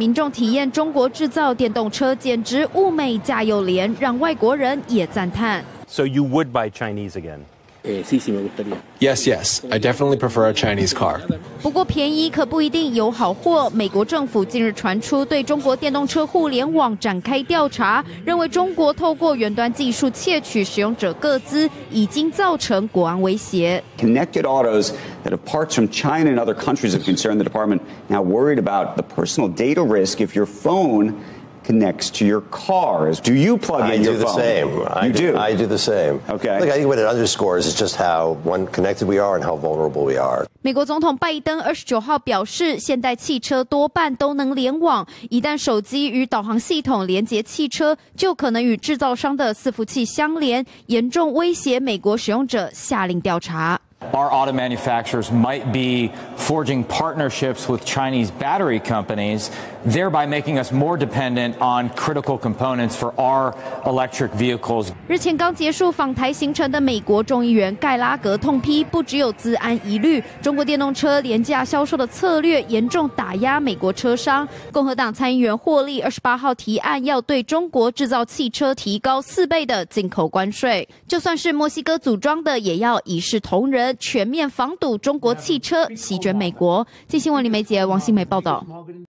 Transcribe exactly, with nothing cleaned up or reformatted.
民众体验中国制造电动车，简直物美价又廉，让外国人也赞叹。 So you would buy Chinese again? Eh, sí, sí, me gustaría. Yes, yes. I definitely prefer a Chinese car. 不过便宜可不一定有好货。美国政府近日传出对中国电动车互联网展开调查，认为中国透过远端技术窃取使用者个资，已经造成国安威胁。 Connected autos that have parts from China and other countries have concerned the department. Now worried about the personal data risk if your phone connects to your cars. Do you plug in I your do the phone? same. I You do. I do the same. Okay. Look, I think what it underscores is just how one connected we are and how vulnerable we are. 美国总统拜登二十九号表示，现代汽车多半都能联网，一旦手机与导航系统连接汽车，就可能与制造商的伺服器相连，严重威胁美国使用者，下令调查。 Our auto manufacturers might be forging partnerships with Chinese battery companies, thereby making us more dependent on critical components for our electric vehicles. 日前刚结束访台行程的美国众议员盖拉格痛批，不只有资安疑虑，中国电动车廉价销售的策略严重打压美国车商。共和党参议员霍利二十八号提案，要对中国制造汽车提高四倍的进口关税，就算是墨西哥组装的，也要一视同仁。全面防堵中国汽车席卷美国。据新闻李梅杰、王新梅报道。